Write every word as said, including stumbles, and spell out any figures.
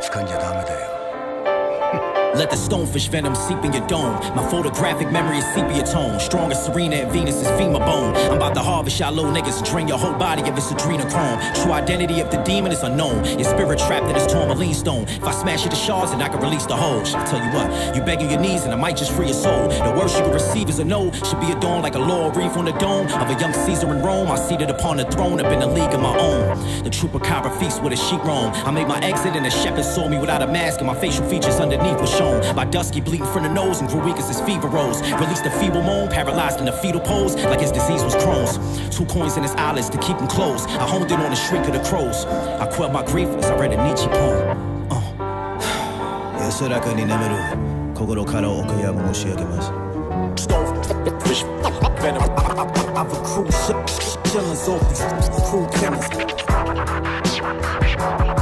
Let the stonefish venom seep in your dome. My photographic memory is sepia tone. Strong as Serena and Venus is femur bone. I'm about to harvest y'all little niggas, drain your whole body of its adrenochrome. True identity of the demon is unknown. Your spirit trapped in this tourmaline stone. If I smash it to shards, then I can release the whole. I tell you what, you begging your knees and I might just free your soul. The worst you can receive is a no. Should be adorned like a laurel wreath on the dome of a young Caesar in Rome. I seated upon the throne up in a league of my own. The chupacabra feast with a sheep roam. I made my exit and the shepherd saw me without a mask, and my facial features underneath were shown. My dusky bleeding from the nose and grew weak as his fever rose. Released a feeble moan, paralyzed in a fetal pose, like his disease was Crohn's. Two coins in his eyelids to keep him closed. I honed in on the shriek of the crows. I quelled my grief as I read a Nietzsche poem. Uh. 安らかに眠る心からお悔やみ申し上げます。Stonefish venom. I've accrued killers off these cruel killers.